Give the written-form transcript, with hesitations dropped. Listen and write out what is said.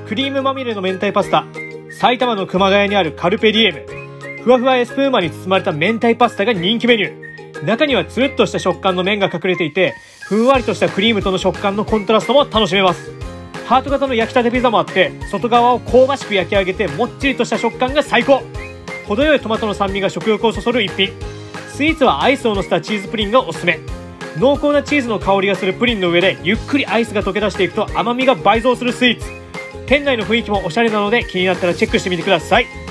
クリームまみれの明太パスタ。埼玉の熊谷にあるカルペディエム。ふわふわエスプーマに包まれた明太パスタが人気メニュー。中にはつるっとした食感の麺が隠れていて、ふんわりとしたクリームとの食感のコントラストも楽しめます。ハート型の焼きたてピザもあって、外側を香ばしく焼き上げてもっちりとした食感が最高。程よいトマトの酸味が食欲をそそる一品。スイーツはアイスを乗せたチーズプリンがおすすめ。濃厚なチーズの香りがするプリンの上でゆっくりアイスが溶け出していくと甘みが倍増するスイーツ。店内の雰囲気もおしゃれなので気になったらチェックしてみてください。